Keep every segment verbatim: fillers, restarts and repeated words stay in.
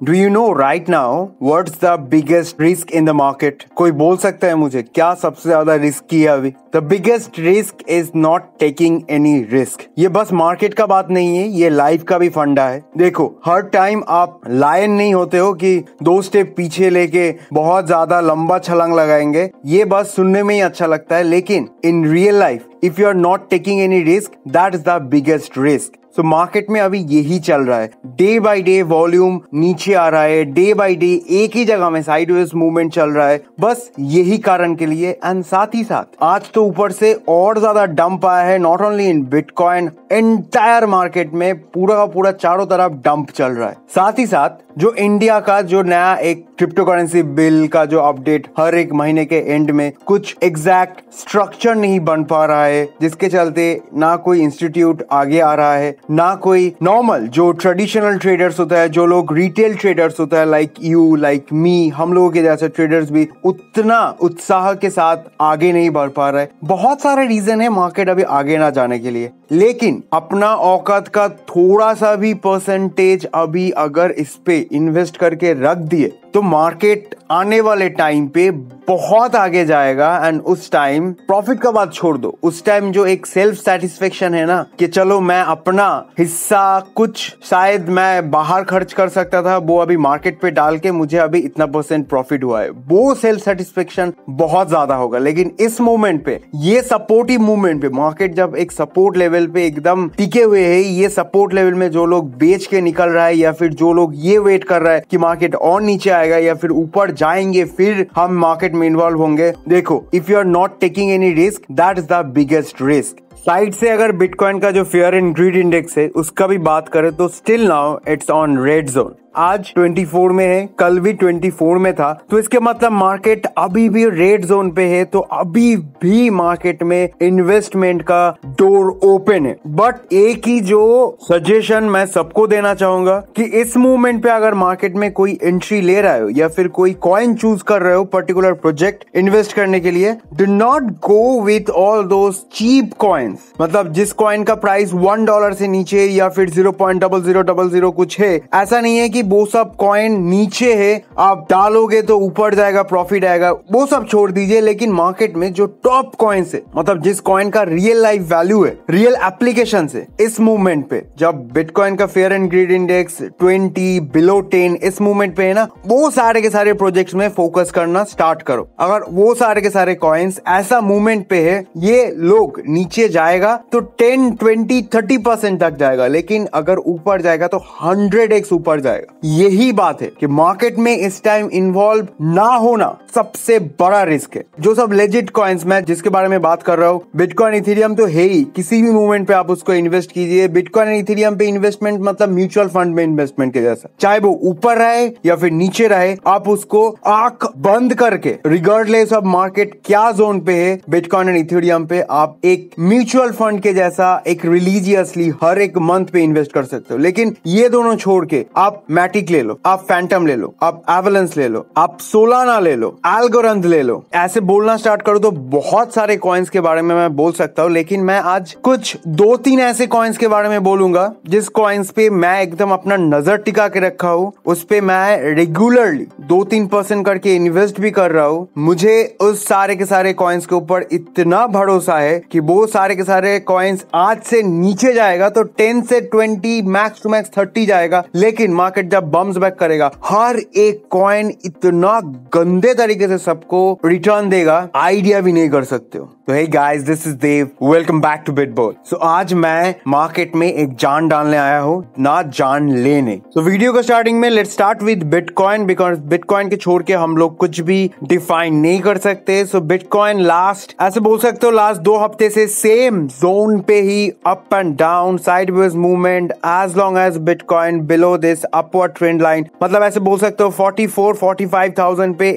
Do you know right now what's the biggest risk in the market? कोई बोल सकता है मुझे क्या सबसे ज्यादा रिस्क है अभी? The biggest risk is not taking any risk. ये बस मार्केट का बात नहीं है, ये लाइफ का भी फंडा है। देखो, हर टाइम आप लायन नहीं होते हो कि दो स्टेप पीछे लेके बहुत ज्यादा लंबा छलांग लगाएंगे। ये बस सुनने में ही अच्छा लगता है, लेकिन in real life if you are not taking any risk, that is the biggest risk. So market में अभी यही चल रहा है। डे बाय डे वॉल्यूम नीचे आ रहा है, डे बाय डे एक ही जगह में साइडवेज मूवमेंट चल रहा है, बस यही कारण के लिए। एंड साथ ही साथ आज तो ऊपर से और ज्यादा डंप आया है, not only in bitcoin, entire market में पूरा का पूरा चारों तरफ डंप चल रहा है। साथ ही साथ जो इंडिया का जो नया एक क्रिप्टो करेंसी बिल का जो अपडेट हर एक महीने के एंड में कुछ एग्जैक्ट स्ट्रक्चर नहीं बन पा रहा है, जिसके चलते ना कोई इंस्टीट्यूट आगे आ रहा है, ना कोई नॉर्मल जो ट्रेडिशनल ट्रेडर्स होता है, जो लोग रिटेल ट्रेडर्स होता है, लाइक यू लाइक मी, हम लोगों के जैसे ट्रेडर्स भी उतना उत्साह के साथ आगे नहीं बढ़ पा रहा है। बहुत सारे रीजन है मार्केट अभी आगे ना जाने के लिए, लेकिन अपना औकात का थोड़ा सा भी परसेंटेज अभी अगर इस पे इन्वेस्ट करके रख दिए तो मार्केट आने वाले टाइम पे बहुत आगे जाएगा। एंड उस टाइम प्रॉफिट का बात छोड़ दो, उस टाइम जो एक सेल्फ सेटिस्फेक्शन है ना कि चलो मैं अपना हिस्सा कुछ शायद मैं बाहर खर्च कर सकता था, वो अभी मार्केट पे डाल के मुझे अभी इतना परसेंट प्रॉफिट हुआ है, वो सेल्फ सेटिस्फेक्शन बहुत ज्यादा होगा। लेकिन इस मूवमेंट पे, ये सपोर्टिव मूवमेंट पे, मार्केट जब एक सपोर्ट लेवल पे एकदम टिके हुए है, ये सपोर्ट लेवल में जो लोग बेच के निकल रहा है या फिर जो लोग ये वेट कर रहा है कि मार्केट और नीचे आएगा या फिर ऊपर जाएंगे फिर हम मार्केट में इन्वॉल्व होंगे, देखो, if you are not taking any risk, that is the biggest risk. Side से अगर बिटकॉइन का जो फियर एंड ग्रीड इंडेक्स है उसका भी बात करें तो still now it's on red zone. आज चौबीस में है, कल भी चौबीस में था, तो इसके मतलब मार्केट अभी भी रेड जोन पे है। तो अभी भी मार्केट में इन्वेस्टमेंट का डोर ओपन है। बट एक ही जो सजेशन मैं सबको देना चाहूंगा कि इस मूवमेंट पे अगर मार्केट में कोई एंट्री ले रहा हो या फिर कोई कॉइन चूज कर रहे हो पर्टिकुलर प्रोजेक्ट इन्वेस्ट करने के लिए, do not go with all those cheap coins. मतलब जिस कॉइन का प्राइस वन डॉलर से नीचे या फिर zero point double zero double zero कुछ है, ऐसा नहीं है कि वो सब कॉइन नीचे है, आप डालोगे तो ऊपर जाएगा, प्रॉफिट आएगा, वो सब छोड़ दीजिए। लेकिन मार्केट में जो टॉप कॉइन्स है, मतलब जिस कॉइन का रियल लाइफ वैल्यू है, रियल एप्लीकेशन है, इस मूवमेंट पे जब बिटकॉइन का fear and greed index twenty below ten इस मूवमेंट पे है ना, वो सारे के सारे प्रोजेक्ट्स में फोकस करना स्टार्ट करो। अगर वो सारे के सारे कॉइन्स ऐसा मूवमेंट पे है, ये लोग नीचे जाएगा तो टेन ट्वेंटी थर्टी परसेंट तक जाएगा, लेकिन अगर ऊपर जाएगा तो हंड्रेड एक्स ऊपर जाएगा। यही बात है कि मार्केट में इस टाइम इन्वॉल्व ना होना सबसे बड़ा रिस्क है। जो सब लेजिट कॉइन्स मैं जिसके बारे में बात कर रहा हूँ, बिटकॉइन इथेरियम तो है ही, किसी भी मूवमेंट पे आप उसको इन्वेस्ट कीजिए। बिटकॉइन इथेरियम पे इन्वेस्टमेंट मतलब म्यूचुअल फंड में इन्वेस्टमेंट के जैसा, चाहे वो ऊपर रहे या फिर नीचे रहे, आप उसको आंख बंद करके रिगार्डलेस ऑफ मार्केट क्या जोन पे है, बिटकॉइन एंड इथेरियम पे आप एक म्यूचुअल फंड के जैसा एक रिलीजियसली हर एक मंथ पे इन्वेस्ट कर सकते हो। लेकिन ये दोनों छोड़ के आप मैटिक ले लो, आप फैंटम ले लो, आप एवलेंस ले लो, आप सोलाना ले लो, एल्गोरंथ ले लो, ऐसे बोलना स्टार्ट करो तो बहुत सारे कॉइन्स के बारे में मैं बोल सकता हूँ। लेकिन मैं आज कुछ दो तीन ऐसे कॉइन्स के बारे में बोलूंगा जिस कॉइन्स पे मैं एकदम अपना नजर टिका के रखा हूँ, उस पे मैं रेगुलरली दो तीन परसेंट करके इन्वेस्ट भी कर रहा हूँ। मुझे उस सारे के सारे कॉइन्स के ऊपर इतना भरोसा है कि वो सारे के सारे कॉइन्स आज से नीचे जाएगा तो टेन से twenty max to max thirty जाएगा, लेकिन मार्केट जब बम्स बैक करेगा हर एक कॉइन इतना गंदे तरीके से सबको रिटर्न देगा, आइडिया भी नहीं कर सकते हो। तो hey guys, this is Dev, welcome back to Bitball. So आज मैं मार्केट में एक जान डालने आया हूँ, ना जान लेने। तो so, वीडियो को स्टार्टिंग में let's start with bitcoin, because bitcoin के छोड़ के हम लोग कुछ भी डिफाइन नहीं कर सकते। सो बिटकॉइन लास्ट ऐसे बोल सकते हो लास्ट दो हफ्ते से सेम जोन पे ही up and down sideways movement as long as bitcoin below this upward trend line. मतलब ऐसे बोल सकते हो forty four forty five thousand पे एक अच्छा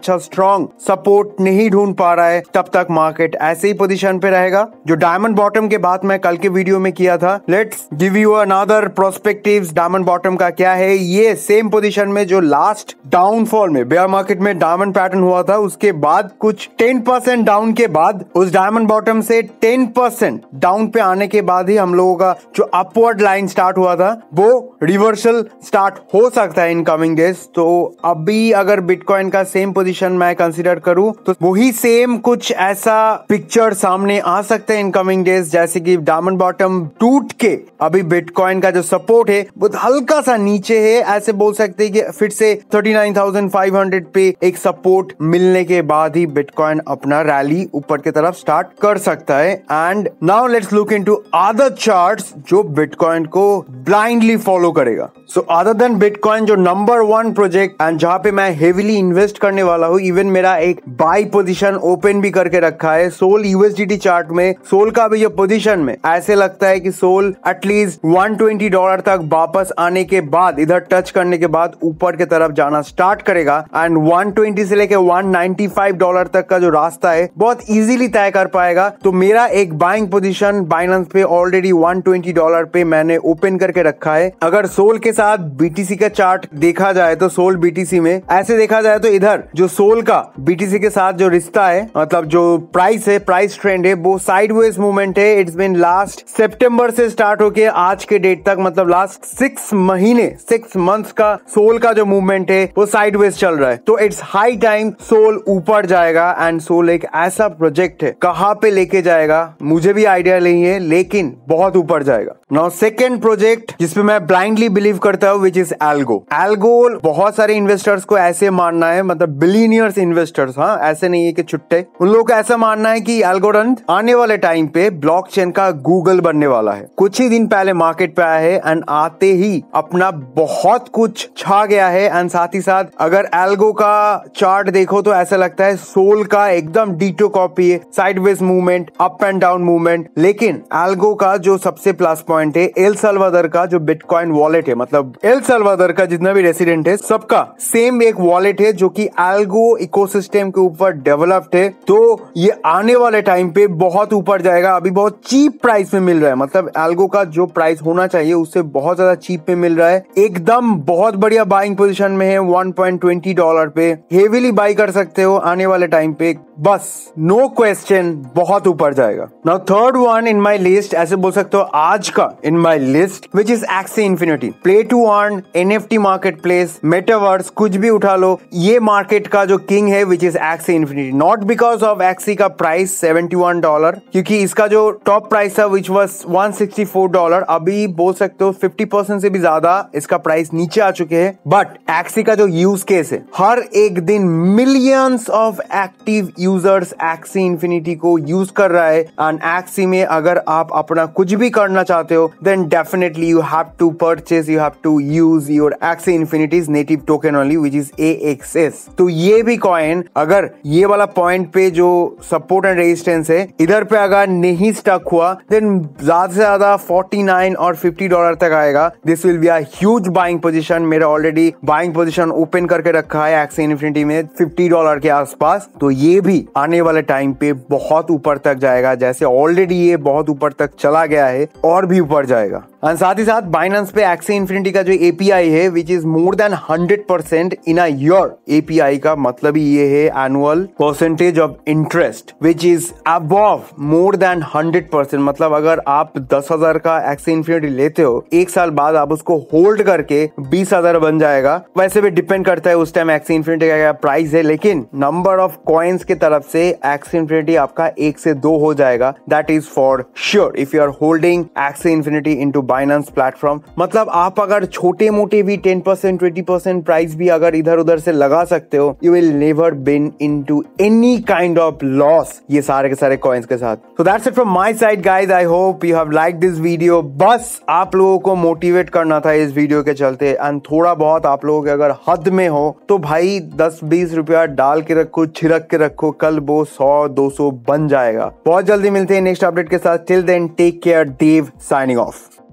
अच्छा स्ट्रॉन्ग सपोर्ट नहीं ढूंढ पा रहा है तब तक मार्केट ऐसे ही पोजीशन पे रहेगा। जो डायमंड बॉटम के बाद मैं कल के वीडियो में किया था, let's give you another prospectives diamond bottom का क्या है। ये सेम पोजीशन में जो लास्ट डाउनफॉल में बेयर मार्केट में डायमंड पैटर्न हुआ था, उसके बाद कुछ टेन परसेंट डाउन के बाद उस डायमंड बॉटम से टेन परसेंट डाउन पे आने के बाद ही हम लोगों का जो अपवर्ड लाइन स्टार्ट हुआ था वो रिवर्सल स्टार्ट हो सकता है इन कमिंग डेज। तो अभी अगर बिटकॉइन का सेम पोजीशन मैं कंसीडर करूं तो वही सेम कुछ ऐसा पिक्चर सामने आ सकता है इन कमिंग डेज, जैसे कि डायमंड बॉटम टूट के अभी बिटकॉइन का जो सपोर्ट है वो हल्का सा नीचे है। ऐसे बोल सकते हैं कि फिर से thirty nine thousand five hundred पे एक सपोर्ट मिलने के बाद ही बिटकॉइन अपना रैली ऊपर की तरफ स्टार्ट कर सकता है। And now let's look into other charts जो बिटकॉइन को ब्लाइंडली फॉलो करेगा। सो अदर देन बिटकॉइन जो नंबर वन प्रोजेक्ट एंड जहां पे मैं हेवीली इन्वेस्ट करने वाला हूं, इवन मेरा एक बाई पोजीशन ओपन भी करके रखा है सोल यूएसडीटी चार्ट में। सोल का भी जो पोजीशन में ऐसे लगता है कि sol at least one twenty dollar तक वापस आने के बाद, इधर टच करने के बाद ऊपर की तरफ जाना स्टार्ट करेगा एंड वन ट्वेंटी से लेके वन नाइंटी फाइव डॉलर तक का जो रास्ता है बहुत इजीली तय कर पाएगा। तो मेरा एक बाइंग पोजीशन बाइनेंस पे ऑलरेडी वन ट्वेंटी डॉलर पे मैंने ओपन करके रखा है। अगर सोल के साथ बीटीसी का चार्ट देखा जाए तो सोल बीटीसी में ऐसे देखा जाए तो इधर जो सोल का बीटीसी के साथ जो रिश्ता है, मतलब जो प्राइस है, प्राइस ट्रेंड है, वो साइडवेज मूवमेंट है। इट्स बीन लास्ट सितंबर से स्टार्ट होके आज के डेट तक, मतलब लास्ट सिक्स महीने सिक्स मंथ्स का सोल का जो मूवमेंट है वो साइडवेज चल रहा है। तो इट्स हाई टाइम सोल ऊपर जाएगा एंड सोल एक ऐसा प्रोजेक्ट है, कहां पे लेके जाएगा मुझे भी आइडिया नहीं है, लेकिन बहुत ऊपर जाएगा। नाउ सेकंड प्रोजेक्ट जिसपे मैं ब्लाइंडली बिलीव करता हूं विच इज एल्गो। एल्गो बहुत सारे इन्वेस्टर्स को ऐसे मानना है, मतलब बिलियनियर्स इन्वेस्टर्स, हाँ ऐसे नहीं है कि छुट्टे, उन लोगों को ऐसा मानना है कि एल्गोरिथम आने वाले टाइम पे ब्लॉकचेन का गूगल बनने वाला है। कुछ ही दिन पहले मार्केट पे आया है एंड आते ही अपना बहुत कुछ छा गया है। एंड साथ ही साथ अगर एल्गो का चार्ट देखो तो ऐसा लगता है सोल का एकदम डीटो कॉपी है, sideways movement, up and down movement. लेकिन एल्गो का जो सबसे प्लस पॉइंट है, एल साल्वाडोर का जो बिटकॉइन वॉलेट है, मतलब एल साल्वाडोर का जितना भी रेसिडेंट है सबका सेम एक वॉलेट है जो कि एल्गो इकोसिस्टम के ऊपर डेवलप्ड है। तो ये आने वाले टाइम पे बहुत ऊपर जाएगा। अभी बहुत चीप प्राइस में मिल रहा है, मतलब एल्गो का जो प्राइस होना चाहिए उससे बहुत ज्यादा चीप में मिल रहा है। एकदम बहुत बढ़िया बाइंग पोजीशन में है, one point two zero dollar पे हेवीली बाई कर सकते हो आने वाले टाइम पे, बस नो क्वेश्चन बहुत ऊपर जाएगा। Now third one in my list, ऐसे बोल सकते हो आज का in my list, which is Axie Infinity. Play to earn, NFT marketplace, metaverse, कुछ भी उठा लो, ये मार्केट का जो किंग है which is Axie Infinity. Not because of Axie का प्राइस सेवेंटी वन डॉलर, क्योंकि इसका जो टॉप प्राइस था which was one sixty four dollar, अभी बोल सकते हो फिफ्टी परसेंट से भी ज्यादा इसका प्राइस नीचे आ चुके हैं। बट एक्सी का जो यूज केस है, हर एक दिन millions of active users Axie Infinity को यूज कर रहा है। एंड एक्सी में अगर आप अपना कुछ भी करना चाहते हो then definitely you have to purchase, you have to use your Axie Infinity's native token only which is A X S. तो ये भी कॉइन अगर ये वाला पॉइंट पे जो सपोर्ट एंड रेजिस्टेंस है इधर पे अगर नहीं स्टक हुआ देन ज्यादा से ज्यादा फोर्टी नाइन और फिफ्टी डॉलर तक आएगा। This will be a huge buying position. मेरा ऑलरेडी बाइंग पोजीशन ओपन करके रखा है एक्सी इन्फिनिटी में फिफ्टी डॉलर के आसपास। तो ये भी आने वाले टाइम पे बहुत ऊपर तक जाएगा, जैसे ऑलरेडी ये बहुत ऊपर तक चला गया है और भी ऊपर जाएगा। और साथ ही साथ बाइनेंस पे एक्सी इन्फिनिटी का जो एपीआई है which is more than hundred percent in a year. API का मतलब ही ये है annual percentage of interest which is above more than hundred percent. मतलब अगर आप दस हजार का एक्सी इन्फिनिटी लेते हो, एक साल बाद आप उसको होल्ड करके बीस हजार बन जाएगा। वैसे भी डिपेंड करता है उस टाइम एक्सी इन्फिनिटी का क्या प्राइस है, लेकिन नंबर ऑफ कॉइन्स की तरफ से एक्सी इन्फिनिटी आपका एक से दो हो जाएगा। That is for sure if you are holding Axie Infinity into Binance platform. मतलब आप अगर छोटे मोटे भी ten percent twenty percent price भी अगर इधर उधर से लगा सकते हो, you will never been into any kind of loss ये सारे के सारे कॉइन्स के साथ। So that's it from my side guys, I hope you have like this video. बस आप लोगों को मोटिवेट करना था इस वीडियो के चलते, एंड थोड़ा बहुत आप लोगों के अगर हद में हो तो भाई दस बीस रुपया डाल के रखो, छिड़क के रखो, कल वो सौ दो सौ बन जाएगा। बहुत जल्दी मिलते हैं नेक्स्ट अपडेट के साथ। Till then take care, Dev signing of.